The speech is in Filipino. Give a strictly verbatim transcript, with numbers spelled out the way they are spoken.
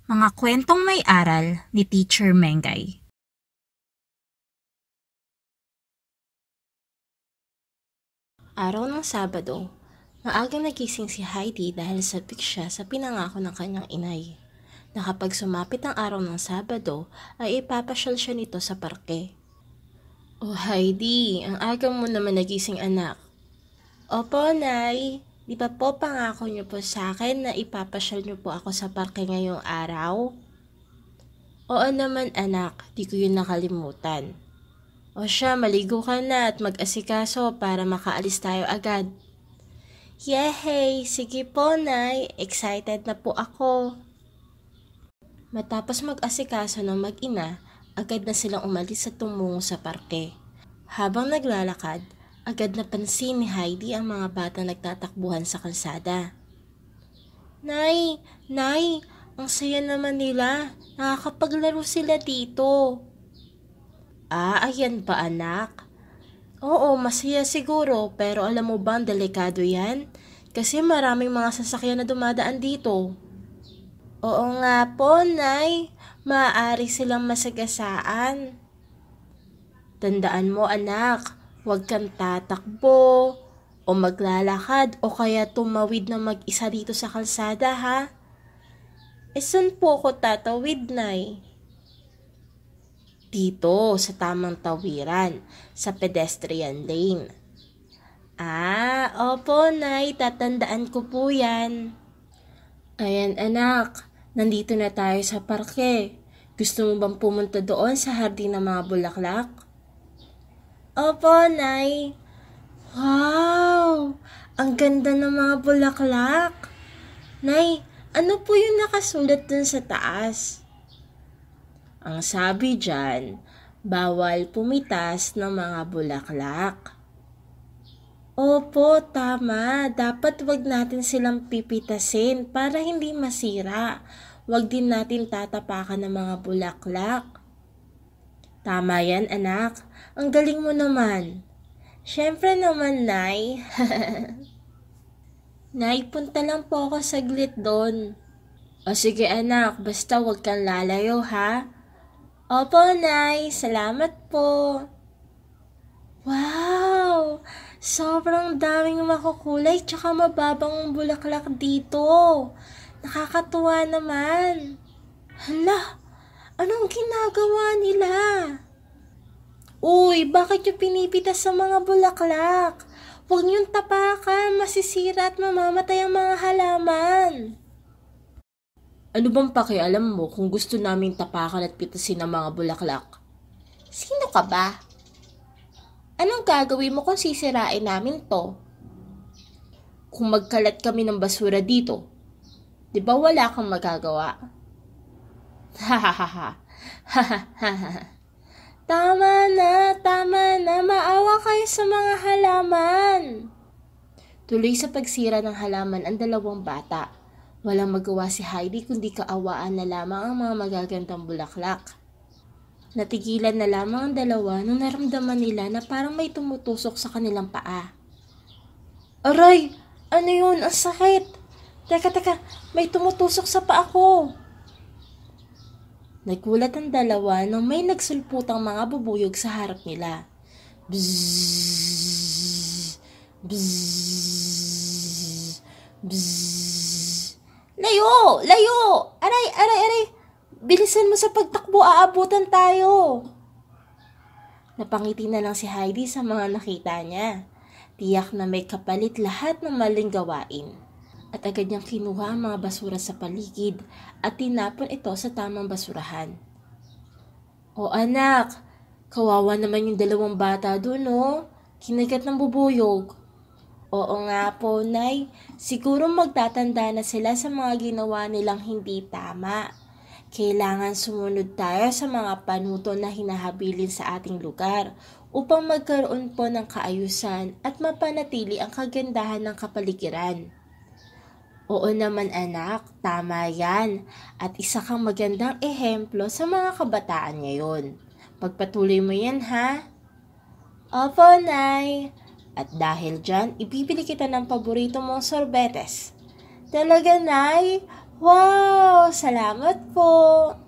Mga kwentong may aral ni Teacher Mengay. Araw ng Sabado, maagang nagising si Heidi dahil sabik siya sa pinangako ng kanyang inay, na kapag sumapit ang araw ng Sabado ay ipapasyal siya nito sa parke. Oh Heidi, ang aga mo naman nagising anak. Opo, Nay. Di ba po pangako niyo po sa akin na ipapasyal niyo po ako sa parke ngayong araw? Oo naman anak, di ko yun nakalimutan. O siya, maligo ka na at mag-asikaso para makaalis tayo agad. Yehey! Sige po, Nay. Excited na po ako. Matapos mag-asikaso ng mag-ina, agad na silang umalis at tumungo sa parke. Habang naglalakad, agad napansin ni Heidi ang mga batang nagtatakbuhan sa kalsada. Nay! Nay! Ang saya naman nila. Nakakapaglaro sila dito. Ah, ayan ba anak? Oo, masaya siguro, pero alam mo ba ang delikado yan? Kasi maraming mga sasakyan na dumadaan dito. Oo nga po, Nay. Maaari silang masagasaan. Tandaan mo anak, huwag kang tatakbo o maglalakad o kaya tumawid na mag-isa dito sa kalsada ha. E saan po ko tatawid, Nay? Dito, sa tamang tawiran, sa pedestrian lane. Ah, opo, Nay. Tatandaan ko po yan. Ayan, anak. Nandito na tayo sa parke. Gusto mo bang pumunta doon sa hardin ng mga bulaklak? Opo, Nay. Wow! Ang ganda ng mga bulaklak. Nay, ano po yung nakasulat dun sa taas? Ang sabi dyan, bawal pumitas ng mga bulaklak. Opo, tama. Dapat wag natin silang pipitasin para hindi masira. Wag din natin tatapakan ng mga bulaklak. Tama yan, anak. Ang galing mo naman. Siyempre naman, Nay. Nay, punta lang po ako saglit doon. O sige anak, basta wag kang lalayo ha. Opo, Nay. Salamat po. Wow! Sobrang daming makukulay tsaka mababang bulaklak dito. Nakakatuwa naman. Hala, anong ginagawa nila? Uy, bakit yung pinipitas sa mga bulaklak? Huwag niyong tapakan, masisira at mamamatay ang mga halaman. Ano bang pakialam mo kung gusto namin tapakan at pitasin ang mga bulaklak? Sino ka ba? Anong gagawin mo kung sisirain namin to? Kung magkalat kami ng basura dito, di ba wala kang magagawa? Hahaha. Tama na, tama na, maawa kayo sa mga halaman. Tuloy sa pagsira ng halaman ang dalawang bata. Walang magawa si Heidi kundi kaawaan na lamang ang mga magagandang bulaklak. Natigilan na lamang ang dalawa nung naramdaman nila na parang may tumutusok sa kanilang paa. Aray! Ano yun? Ang sakit! Teka, teka! May tumutusok sa paa ko! Nagulat ang dalawa nang may nagsulputang mga bubuyog sa harap nila. Bzzz! Bzzz! Bzzz! Layo! Layo! Aray! Aray! Aray! Bilisan mo sa pagtakbo, aabutan tayo. Napangiti na lang si Heidi sa mga nakita niya. Tiyak na may kapalit lahat ng maling gawain. At agad niyang kinuha ang mga basura sa paligid at tinapon ito sa tamang basurahan. O anak, kawawa naman yung dalawang bata doon, no? Kinagat ng bubuyog. Oo nga po, Nay. Siguro magtatanda na sila sa mga ginawa nilang hindi tama. Kailangan sumunod tayo sa mga panuto na hinahabilin sa ating lugar upang magkaroon po ng kaayusan at mapanatili ang kagandahan ng kapaligiran. Oo naman anak, tama yan at isa kang magandang ehemplo sa mga kabataan ngayon. Pagpatuloy mo yan ha? Opo, Nay. At dahil dyan, ibibili kita ng paborito mong sorbetes. Talaga, Nay? Wow! Salamat po!